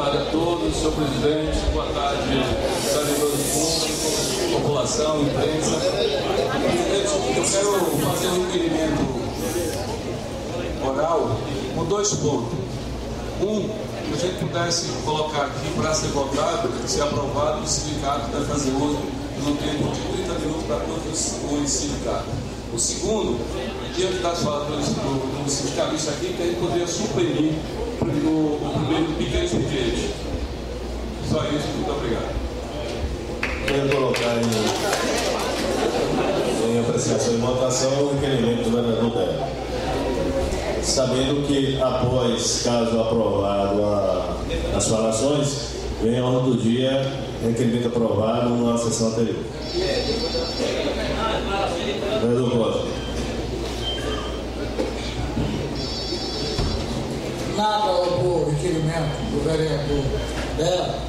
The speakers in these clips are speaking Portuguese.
tarde a todos, senhor presidente, boa tarde, servidores públicos, população, imprensa. Eu quero fazer um requerimento oral com 2 pontos. Que a gente pudesse colocar aqui para ser votado, ser aprovado, o sindicato deve fazer uso no tempo de 30 minutos para todos os sindicatos. O segundo, diante das falas do sindicalista aqui, que a gente poderia suprimir o primeiro pequeno expediente. Só isso, muito obrigado. Quero colocar em apreciação e votação o requerimento do vereador Débora. Sabendo que, após caso aprovado as falações, vem a ordem do dia, requerimento aprovado na sessão anterior. Vereador Costa. Nada ao requerimento do vereador Débora,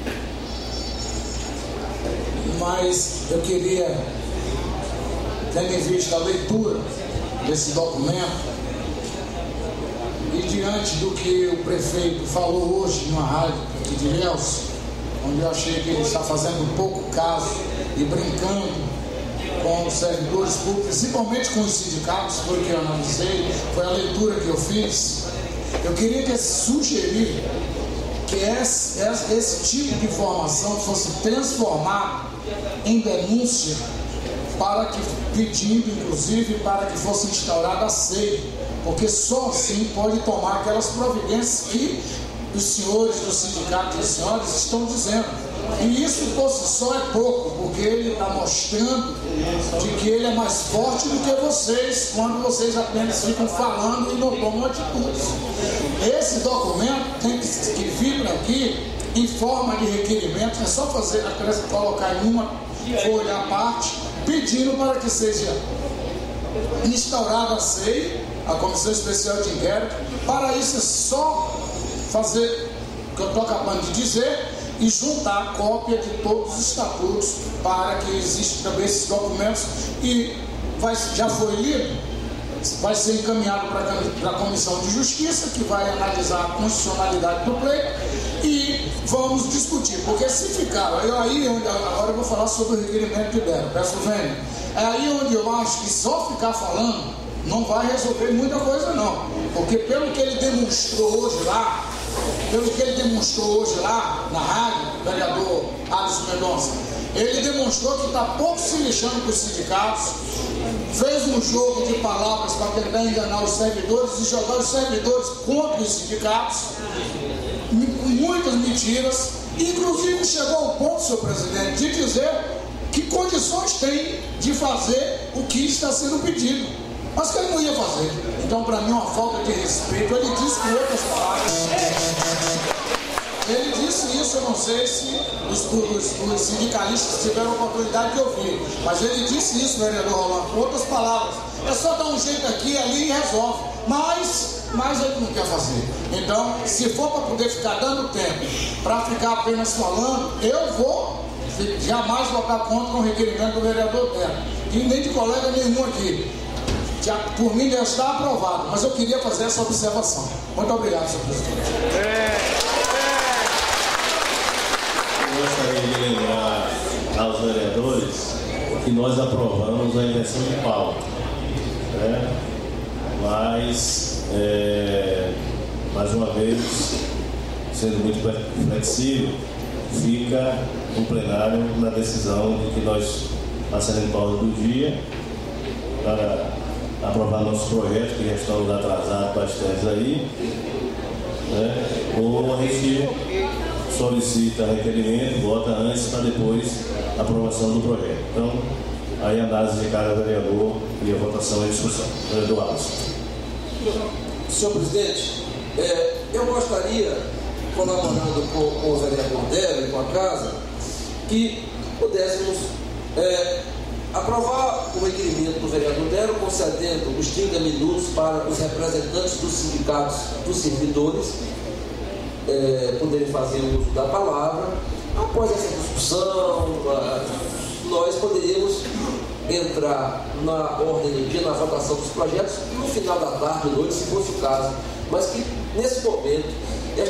mas eu queria, tendo em vista a leitura desse documento, e diante do que o prefeito falou hoje numa rádio aqui de Ilhéus, onde eu achei que ele está fazendo pouco caso e brincando com os servidores públicos, principalmente com os sindicatos, foi o que eu analisei, foi a leitura que eu fiz. Eu queria sugerir que esse tipo de informação fosse transformado em denúncia, pedindo inclusive para que fosse instaurada a SEI, porque só assim pode tomar aquelas providências que os senhores do sindicato e as senhoras estão dizendo. E isso por si só é pouco, porque ele está mostrando de que ele é mais forte do que vocês, quando vocês apenas ficam falando e não tomam atitudes. Esse documento tem que vir para aqui em forma de requerimento, é só colocar em uma folha à parte, pedindo para que seja instaurada a SEI, a Comissão Especial de Inquérito. Para isso é só fazer o que eu estou acabando de dizer e juntar a cópia de todos os estatutos para que existam também esses documentos, e já foi lido, vai ser encaminhado para a Comissão de Justiça, que vai analisar a constitucionalidade do pleito, e vamos discutir, porque se ficar, agora eu vou falar sobre o requerimento de Débora, peço vênia, é aí onde eu acho que só ficar falando não vai resolver muita coisa não, porque pelo que ele demonstrou hoje lá, na rádio, o vereador Alisson Mendonça, ele demonstrou que está pouco se lixando com os sindicatos, fez um jogo de palavras para tentar enganar os servidores e jogar os servidores contra os sindicatos, muitas mentiras, inclusive chegou ao ponto, senhor presidente, de dizer que condições tem de fazer o que está sendo pedido, mas que ele não ia fazer. Então, para mim, é uma falta de respeito. Ele disse com outras palavras, ele disse isso, eu não sei se os sindicalistas tiveram a oportunidade de ouvir, mas ele disse isso, vereador Rolando, com outras palavras, é só dar um jeito aqui e ali e resolve, mas ele não quer fazer. Então, se for para poder ficar dando tempo para ficar apenas falando, eu vou jamais votar contra o requerimento do vereador Terra, e nem de colega nenhum aqui. Já, por mim já está aprovado, mas eu queria fazer essa observação. Muito obrigado, senhor presidente. Eu gostaria de lembrar aos vereadores que nós aprovamos a inversão de pauta, né? Mas, mais uma vez, sendo muito flexível, fica o plenário na decisão de que nós passaremos em pauta do dia para aprovar nossos projetos, que já estão atrasados bastante aí, né? Ou a gente solicita requerimento, vota antes para depois a aprovação do projeto. Então, aí a análise de cada vereador e a votação e a discussão. Vereador Alisson. Senhor presidente, eu gostaria, colaborando com o vereador Débora e com a casa, que pudéssemos aprovar o requerimento do vereador Débora, concedendo os 30 minutos para os representantes dos sindicatos dos servidores poderem fazer o uso da palavra. Após essa discussão, nós poderíamos entrar na ordem do dia, na votação dos projetos, no final da tarde, noite, se fosse o caso, mas que nesse momento esta casa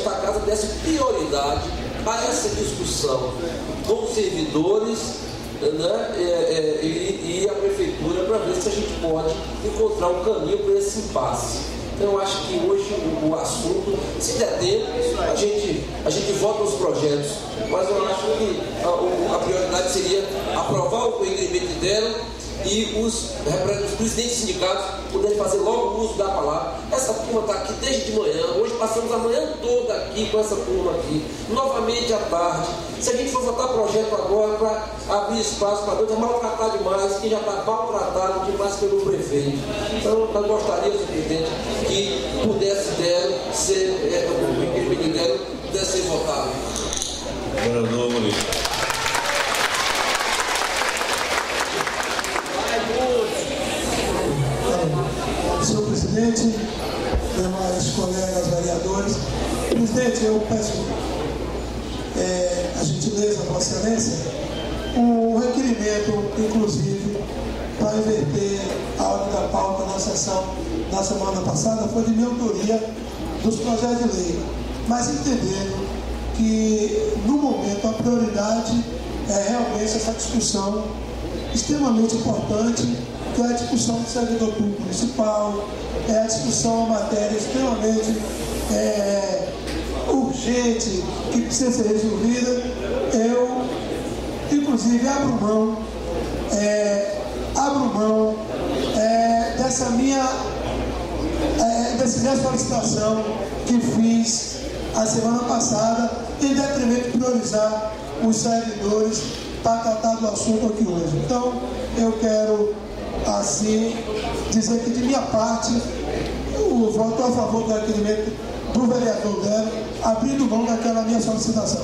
desse prioridade a essa discussão com os servidores, né, e a prefeitura, para ver se a gente pode encontrar um caminho para esse impasse. Então eu acho que hoje o assunto, se der tempo, a gente vota os projetos, mas eu acho que a prioridade seria aprovar o requerimento dela e os presidentes de sindicatos poderem fazer logo o uso da palavra. Essa turma está aqui desde de manhã, hoje passamos a manhã toda aqui com essa turma aqui, novamente à tarde. Se a gente for votar projeto agora para abrir espaço para dois, é maltratar demais, que já está maltratado demais pelo prefeito. Então eu gostaria, senhor presidente, que pudesse ser o requerimento dela pudesse ser votado. Vereador Murilo. Senhor presidente, demais colegas vereadores. Presidente, eu peço a gentileza, Vossa Excelência, um requerimento, inclusive, para inverter a ordem da pauta na sessão da semana passada, foi de minha autoria dos projetos de lei, mas entendendo que, no momento, a prioridade é realmente essa discussão extremamente importante, que é a discussão do servidor público municipal, é a discussão uma matéria extremamente urgente, que precisa ser resolvida. Eu, inclusive, abro mão dessa solicitação que fiz a semana passada, em detrimento de priorizar os servidores para tratar do assunto aqui hoje. Então, eu quero, assim, dizer que, de minha parte, eu voto a favor do requerimento do vereador Délio, abrindo mão daquela minha solicitação.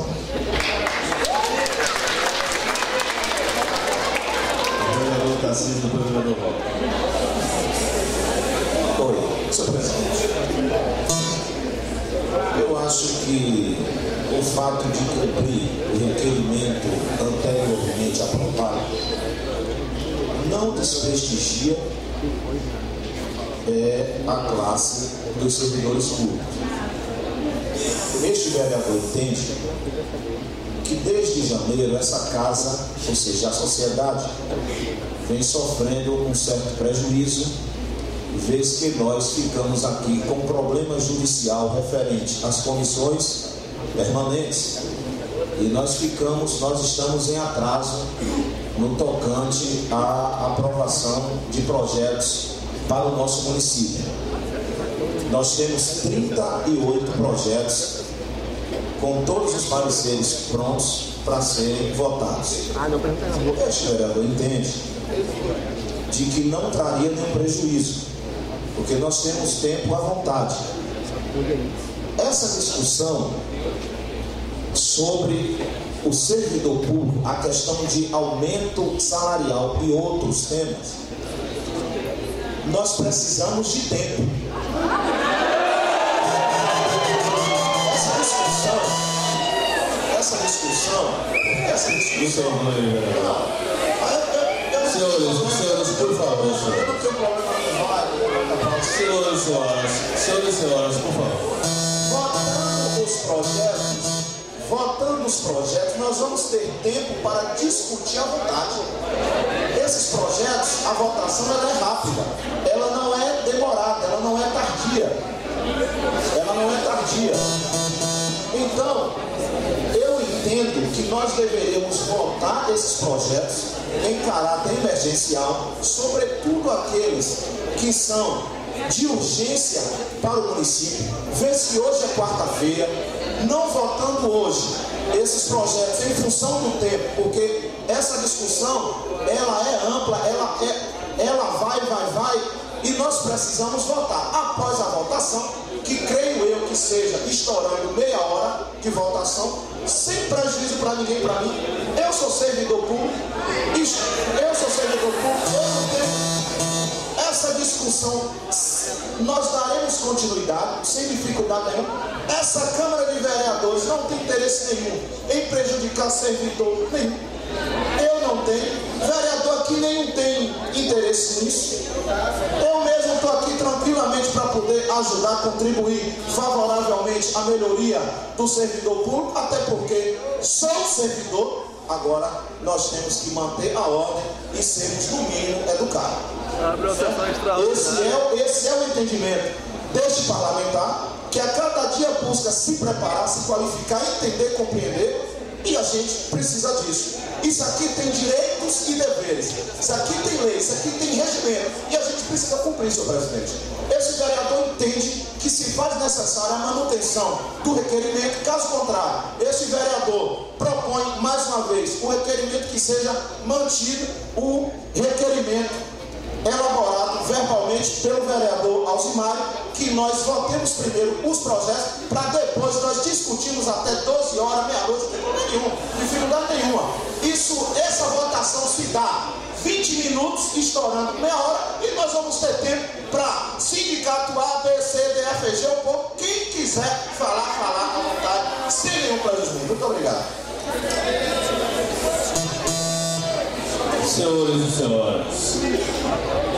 Vereador Tarcísio, depois o vereador Walter. Oi, senhor presidente. Eu acho que o fato de cumprir o requerimento anteriormente aprovado não desprestigia a classe dos servidores públicos. Este vereador entende que desde janeiro essa casa, ou seja, a sociedade, vem sofrendo um certo prejuízo, vez que nós ficamos aqui com problema judicial referente às comissões permanentes e nós estamos em atraso no tocante à aprovação de projetos para o nosso município. Nós temos 38 projetos com todos os pareceres prontos para serem votados. Este vereador entende de que não traria nenhum prejuízo, porque nós temos tempo à vontade. Essa discussão sobre o servidor público, a questão de aumento salarial e outros temas, nós precisamos de tempo. Essa discussão. Senhores, por favor, eu não tenho problema com senhores e senhoras, por favor. Votando os projetos, nós vamos ter tempo para discutir à vontade. Esses projetos, a votação ela é rápida, ela não é demorada, ela não é tardia. Então, eu entendo que nós deveríamos votar esses projetos em caráter emergencial, sobretudo aqueles que são de urgência para o município, vez que hoje é quarta-feira, não votando hoje esses projetos em função do tempo, porque essa discussão ela é ampla, ela vai, e nós precisamos votar. Após a votação, que creio eu que seja estourando meia hora de votação, sem prejuízo para ninguém, para mim. Eu sou servidor público, eu não tenho essa discussão. Nós daremos continuidade, sem dificuldade nenhuma. Essa Câmara de Vereadores não tem interesse nenhum em prejudicar servidor nenhum. Eu não tenho. Vereador aqui aqui nenhum tem interesse nisso. Eu mesmo estou aqui tranquilamente para poder ajudar, contribuir favoravelmente à melhoria do servidor público, até porque sou servidor. Agora nós temos que manter a ordem e sermos, no mínimo, educados. Esse é o entendimento deste parlamentar, que a cada dia busca se preparar, se qualificar, entender, compreender, e a gente precisa disso. Isso aqui tem direitos e deveres, isso aqui tem lei, isso aqui tem regimento, e a gente precisa cumprir, senhor presidente. Esse vereador entende que se faz necessária a manutenção do requerimento. Caso contrário, esse vereador propõe mais uma vez o requerimento que seja mantido o requerimento elaborado verbalmente pelo vereador Alcimário, que nós votemos primeiro os projetos, para depois nós discutirmos até 12 horas, meia-noite, não tem problema nenhum, dificuldade nenhuma. Essa votação se dá 20 minutos, estourando meia hora, e nós vamos ter tempo para sindicato A, B, C, D, F, G, o povo, quem quiser falar à vontade, sem nenhum prejuízo. Muito obrigado. Senhores e senhoras,